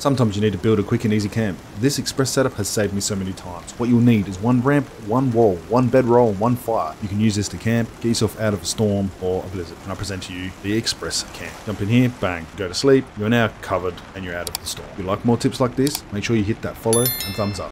Sometimes you need to build a quick and easy camp. This express setup has saved me so many times. What you'll need is one ramp, one wall, one bedroll, and one fire. You can use this to camp, get yourself out of a storm or a blizzard. And I present to you the express camp. Jump in here, bang, go to sleep, you're now covered and you're out of the storm. If you like more tips like this, make sure you hit that follow and thumbs up.